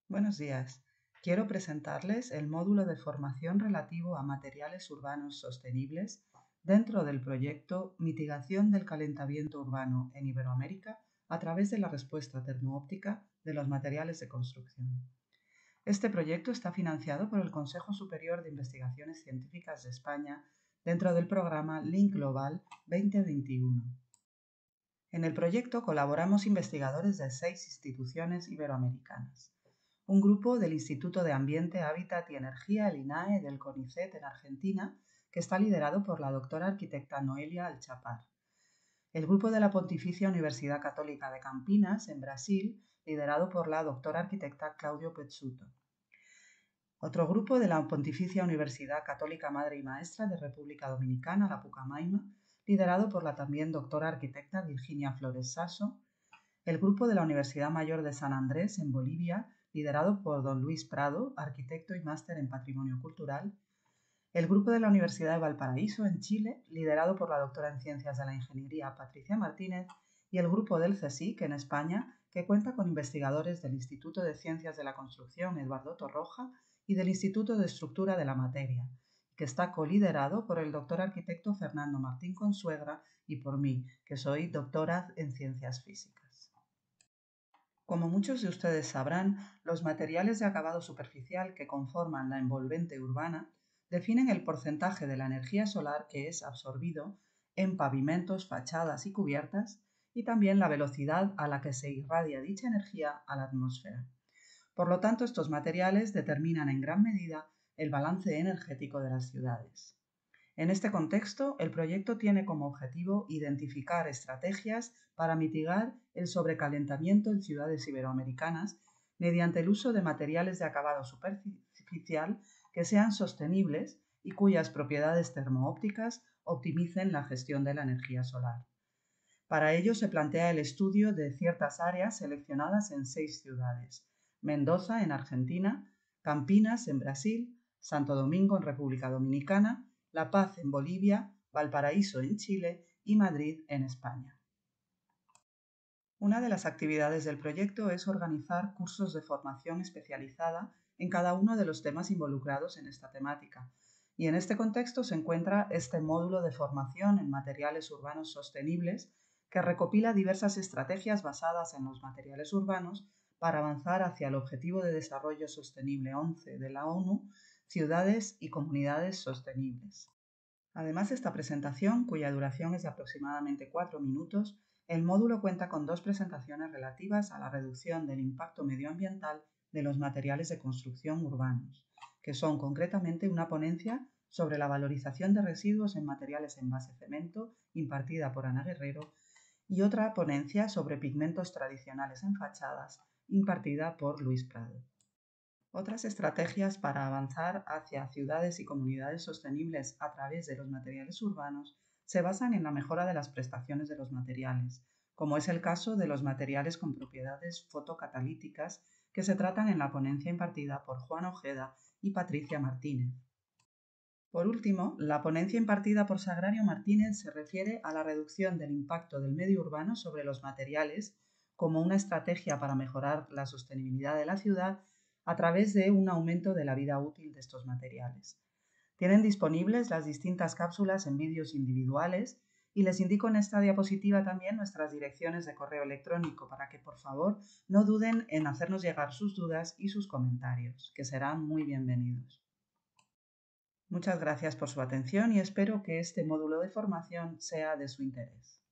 Buenos días. Quiero presentarles el módulo de formación relativo a materiales urbanos sostenibles dentro del proyecto Mitigación del calentamiento urbano en Iberoamérica a través de la respuesta termoóptica de los materiales de construcción. Este proyecto está financiado por el Consejo Superior de Investigaciones Científicas de España dentro del programa Link Global 2021. En el proyecto colaboramos investigadores de 6 instituciones iberoamericanas. Un grupo del Instituto de Ambiente, Hábitat y Energía, el INAE, del CONICET en Argentina, que está liderado por la doctora arquitecta Noelia Alchapar. El grupo de la Pontificia Universidad Católica de Campinas, en Brasil, liderado por la doctora arquitecta Claudio Pezzuto. Otro grupo de la Pontificia Universidad Católica Madre y Maestra de República Dominicana, la Pucamaima, liderado por la también doctora arquitecta Virginia Flores Sasso. El grupo de la Universidad Mayor de San Andrés, en Bolivia, liderado por don Luis Prado, arquitecto y máster en Patrimonio Cultural. El grupo de la Universidad de Valparaíso, en Chile, liderado por la doctora en Ciencias de la Ingeniería Patricia Martínez. Y el grupo del CSIC, en España, que cuenta con investigadores del Instituto de Ciencias de la Construcción Eduardo Torroja y del Instituto de Estructura de la Materia, que está coliderado por el doctor arquitecto Fernando Martín Consuegra y por mí, que soy doctora en Ciencias Físicas. Como muchos de ustedes sabrán, los materiales de acabado superficial que conforman la envolvente urbana definen el porcentaje de la energía solar que es absorbido en pavimentos, fachadas y cubiertas, y también la velocidad a la que se irradia dicha energía a la atmósfera. Por lo tanto, estos materiales determinan en gran medida el balance energético de las ciudades. En este contexto, el proyecto tiene como objetivo identificar estrategias para mitigar el sobrecalentamiento en ciudades iberoamericanas mediante el uso de materiales de acabado superficial que sean sostenibles y cuyas propiedades termoópticas optimicen la gestión de la energía solar. Para ello se plantea el estudio de ciertas áreas seleccionadas en 6 ciudades: Mendoza, en Argentina; Campinas, en Brasil; Santo Domingo, en República Dominicana; La Paz, en Bolivia; Valparaíso, en Chile; y Madrid, en España. Una de las actividades del proyecto es organizar cursos de formación especializada en cada uno de los temas involucrados en esta temática, y en este contexto se encuentra este módulo de formación en materiales urbanos sostenibles que recopila diversas estrategias basadas en los materiales urbanos para avanzar hacia el Objetivo de Desarrollo Sostenible 11 de la ONU, Ciudades y Comunidades Sostenibles. Además de esta presentación, cuya duración es de aproximadamente 4 minutos, el módulo cuenta con 2 presentaciones relativas a la reducción del impacto medioambiental de los materiales de construcción urbanos, que son concretamente una ponencia sobre la valorización de residuos en materiales en base cemento, impartida por Ana Guerrero, y otra ponencia sobre pigmentos tradicionales en fachadas, impartida por Luis Prado. Otras estrategias para avanzar hacia ciudades y comunidades sostenibles a través de los materiales urbanos se basan en la mejora de las prestaciones de los materiales, como es el caso de los materiales con propiedades fotocatalíticas que se tratan en la ponencia impartida por Juan Ojeda y Patricia Martínez. Por último, la ponencia impartida por Sagrario Martínez se refiere a la reducción del impacto del medio urbano sobre los materiales como una estrategia para mejorar la sostenibilidad de la ciudad a través de un aumento de la vida útil de estos materiales. Tienen disponibles las distintas cápsulas en vídeos individuales y les indico en esta diapositiva también nuestras direcciones de correo electrónico para que por favor no duden en hacernos llegar sus dudas y sus comentarios, que serán muy bienvenidos. Muchas gracias por su atención y espero que este módulo de formación sea de su interés.